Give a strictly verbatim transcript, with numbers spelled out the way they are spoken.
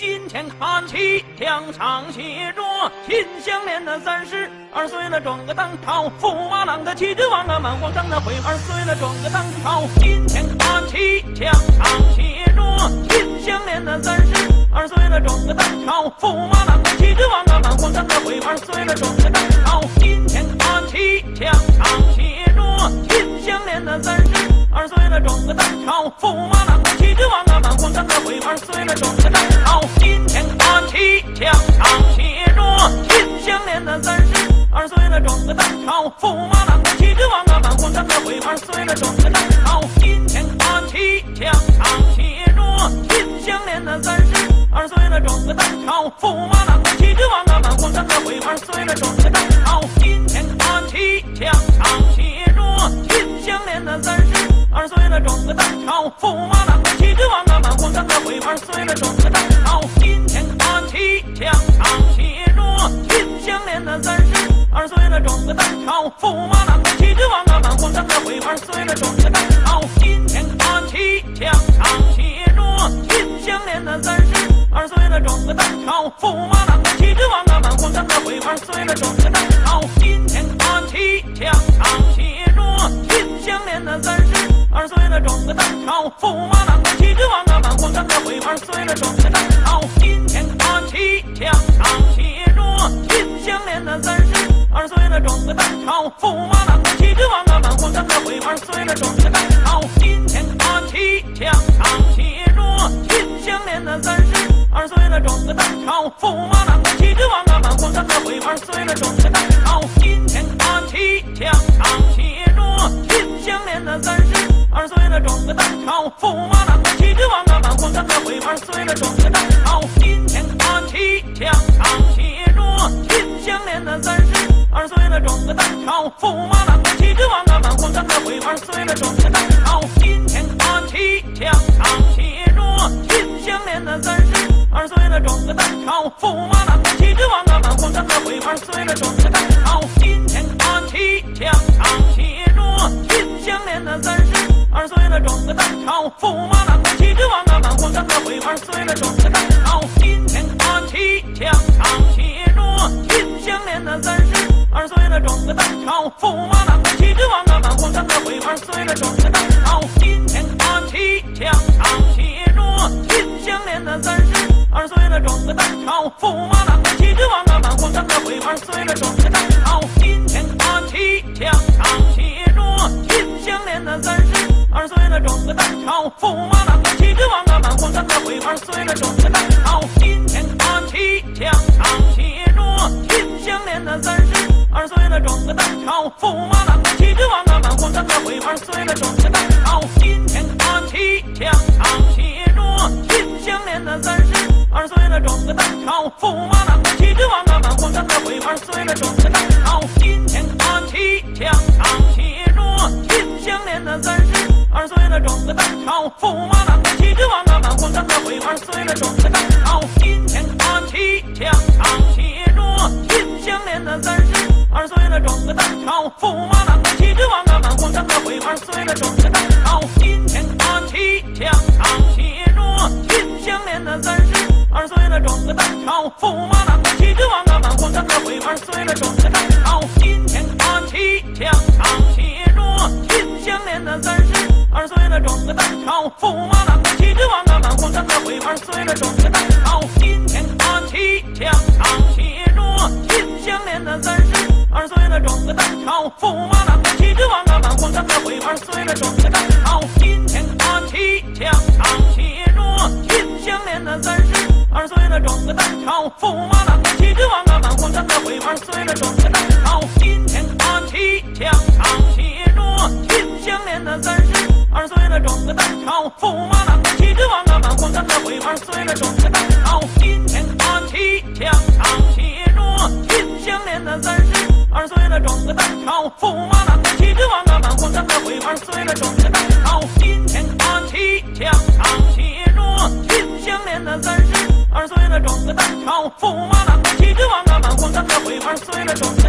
金钱看齐，墙上写着秦香莲的三十二岁了，装个当朝，驸马郎的旗帜王啊，满皇上的徽二岁了，装个当朝。金钱看齐，墙上写着秦香莲的三十二岁了，装个当朝，驸马郎的旗帜王啊，满皇上的徽二岁了，装个当朝。金钱看齐，墙上写着秦香莲的三十二岁了，装个当朝，驸马郎的旗帜王啊，满皇上的徽二岁了，装个当朝。金钱看齐，墙上写着秦香莲的三十二岁了，装个当朝，驸马郎的旗帜王啊，满皇上的徽二岁了，装个当朝。金钱看齐，墙上写着秦香莲的三十二岁了，装个当朝，驸马郎的旗帜王啊，满皇上的徽二岁了，装个当朝。金钱看齐，墙上写着秦香莲的三十二岁了，装个当朝，驸马郎的旗帜王啊，满皇上的徽二岁了，装个当朝。金钱看齐，墙上写着秦香莲的三十二岁了，装个当朝，驸马郎的旗帜王啊，满皇上的徽二岁了，装个当朝。金钱看齐，墙上写着秦香莲的三十二岁了，装个当朝，驸马郎的旗帜王啊，满皇上的徽二岁了，装个当朝。金钱看齐，墙上写着秦香莲的三十二岁了，装个当朝，驸马郎的旗帜王啊，满皇上的徽二岁了，装个当朝。金钱看齐，墙上写着秦香莲的三十二岁了，装个当朝，驸马郎的旗帜王啊，满皇上的徽二岁了，装个当朝。金钱看齐，墙上写着秦香莲的三十二岁了，装个当朝，驸马郎的旗帜王啊，满皇上的徽二岁了，装个当朝。金钱看齐，墙上写着秦香莲的三十二岁了，装个当朝，驸马郎的旗帜王啊，满皇上的徽二岁了，装个当朝。金钱看齐，墙上写着秦香莲的三十二岁了，装个当朝，驸马郎的旗帜王啊，满皇上的徽二岁了，装个当朝。金钱看齐，墙上写着秦香莲的三十二岁了，装个当朝，驸马郎的旗帜王啊，满皇上的徽二岁了，装个当朝。金钱看齐，墙上写着秦香莲的三十二岁了，装个当朝，驸马郎的旗帜王啊，满皇上的徽二岁了，装个当朝。金钱看齐，墙上写着秦香莲的三十二岁了，装个当朝，驸马郎的旗帜王啊，满皇上的徽二岁了，装个当朝。金钱看齐，墙上写着秦香莲的三十二岁了，装个当朝，驸马郎的旗帜王啊，满皇上的徽二岁了，装个当朝。金钱看齐，墙上写着秦香莲的三十二岁了，装个当朝，驸马郎的旗帜王啊，满皇上的徽二岁了，装个当朝。金钱看齐，墙上写着秦香莲的三十二岁了，装个当朝，驸马郎的旗帜王啊，满皇上的徽二岁了，装个当朝。金钱看齐，墙上写着秦香莲的三十二岁了，装个当朝，驸马郎的旗帜王啊，满皇上的徽二岁了，装个当朝。金钱看齐，墙上写着秦香莲的三十二岁了，装个当朝，驸马郎的旗帜王啊，满皇上的徽二岁了，装个当朝。金钱看齐，墙上写着秦香莲的三十二岁了，装个当朝，驸马郎的旗帜王啊，满皇上的徽二岁了，装个当朝。金钱看齐，墙上写着秦香莲的三十二岁了，装个当朝，驸马郎的旗帜王啊，满皇上的徽二岁了，装个当朝。金钱看齐，墙上写着秦香莲的三十二岁了，装个当朝，驸马郎的旗帜王啊，满皇上的徽二岁了，装个当朝。金钱看齐，墙上写着秦香莲的三十二岁了，装个当朝，驸马郎的旗帜王啊，满皇上的徽二岁了，装个当朝。金钱看齐，墙上写着秦香莲的三十二岁了，装个当朝，驸马郎的旗帜王啊，满皇上的徽二岁了，装个当朝。金钱看齐，墙上写着秦香莲的三十二岁了，装个当朝，驸马郎的旗帜王啊，满皇上的徽二岁了，装个当朝。金钱看齐，墙上写着秦香莲的三十二岁了，装个当朝，驸马郎的旗帜王啊，满皇上的徽二岁了，装个当朝。金钱看齐，墙上写着秦香莲的三十二岁了，装个当朝，驸马郎的旗帜王啊，满皇上的徽二岁了，装